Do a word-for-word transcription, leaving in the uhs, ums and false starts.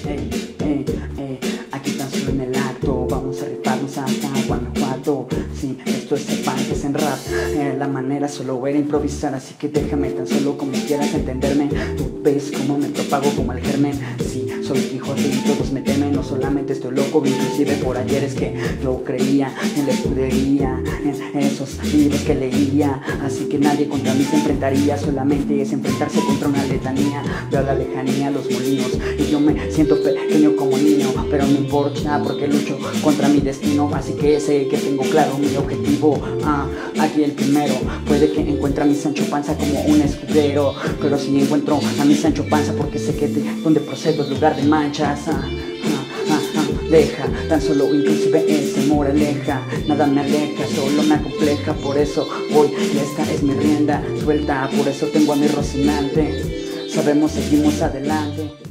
Ey, ey, ey, aquí tan solo en el acto vamos a rifarnos hasta Guanajuato. Sí, esto es Cervantes en rap, eh, la manera solo era improvisar, así que déjame tan solo como quieras entenderme. Tú ves cómo me propago como el germen. Sí, soy Quijote y todos me temen. No solamente estoy loco, inclusive por ayer es que yo creía en la escudería, en esos libros que leía. Así que nadie contra mí se enfrentaría, solamente es enfrentarse contra una letanía. Veo a la lejanía los molinos y yo me siento pequeño como niño, pero no importa porque lucho contra mi destino. Así que sé que tengo claro mi objetivo, ah, aquí el primero. Puede que encuentre a mi Sancho Panza como un escudero, pero si encuentro a mi Sancho Panza porque sé que de donde procedo es lugar de manchas. ah, ah, ah, ah. Deja, tan solo inclusive ese moraleja, nada me aleja, solo me acompleja. Por eso hoy esta es mi rienda suelta, por eso tengo a mi Rocinante. Sabemos, seguimos adelante.